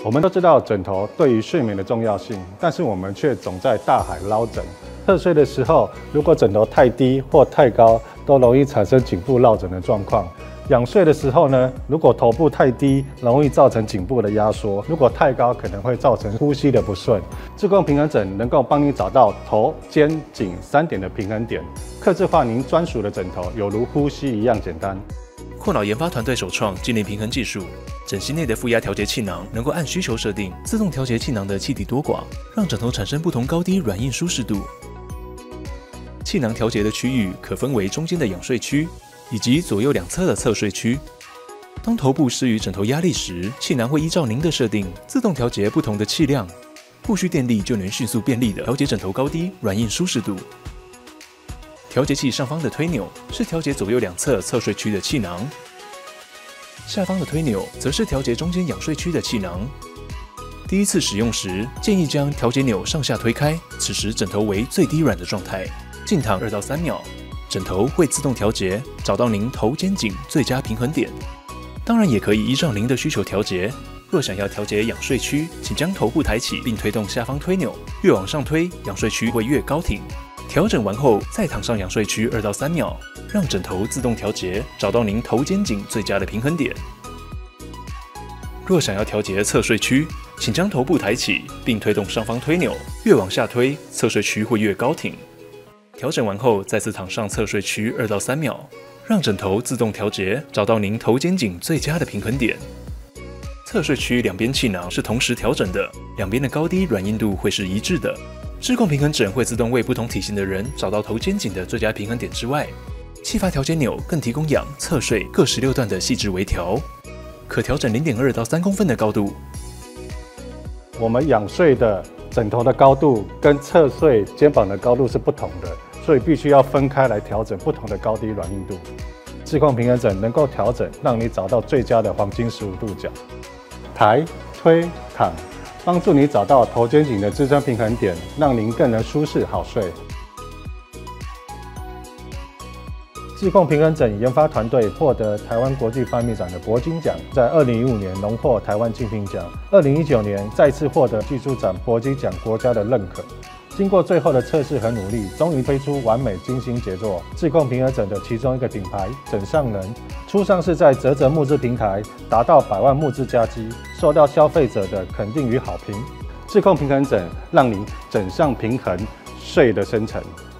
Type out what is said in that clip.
我们都知道枕头对于睡眠的重要性，但是我们却总在大海捞针。侧睡的时候，如果枕头太低或太高，都容易产生颈部落枕的状况。仰睡的时候呢，如果头部太低，容易造成颈部的压缩；如果太高，可能会造成呼吸的不顺。自控平衡枕能够帮你找到头、肩、颈3点的平衡点，客制化您专属的枕头，有如呼吸一样简单。 阔脑研发团队首创静力平衡技术，枕芯内的负压调节气囊能够按需求设定，自动调节气囊的气体多寡，让枕头产生不同高低、软硬舒适度。气囊调节的区域可分为中间的仰睡区，以及左右两侧的侧睡区。当头部施予枕头压力时，气囊会依照您的设定自动调节不同的气量，不需电力就能迅速便利地调节枕头高低、软硬舒适度。调节器上方的推钮是调节左右两侧侧睡区的气囊，下方的推钮则是调节中间仰睡区的气囊。第一次使用时，建议将调节钮上下推开，此时枕头为最低软的状态，静躺2到3秒。枕头会自动调节，找到您头肩颈最佳平衡点。当然也可以依照您的需求调节。若想要调节仰睡区，请将头部抬起并推动下方推钮，越往上推，仰睡区会越高挺。调整完后，再躺上仰睡区2到3秒，让枕头自动调节，找到您头肩颈最佳的平衡点。若想要调节侧睡区，请将头部抬起并推动上方推钮，越往下推，侧睡区会越高挺。调整完后，再次躺上侧睡区2到3秒，让枕头自动调节，找到您头肩颈最佳的平衡点。侧睡区两边气囊是同时调整的，两边的高低软硬度会是一致的。智控平衡枕会自动为不同体型的人找到头肩颈的最佳平衡点之外，气阀调节钮更提供仰、侧睡各16段的细致微调，可调整0.2到3公分的高度。 我们仰睡的枕头的高度跟侧睡肩膀的高度是不同的，所以必须要分开来调整不同的高低软硬度。智控平衡枕能够调整，让你找到最佳的黄金15度角。抬、推、躺，帮助你找到头肩颈的支撑平衡点，让您更能舒适好睡。智控平衡枕研发团队获得台湾国际发明展的铂金奖，在2015年荣获台湾精品奖，2019年再次获得技术展铂金奖国家的认可。经过最后的测试和努力，终于推出完美精心杰作。智控平衡枕的其中一个品牌枕上人，初上市在啧募资平台，达到100万募资佳绩，受到消费者的肯定与好评。智控平衡枕让您枕上平衡，睡得深沉。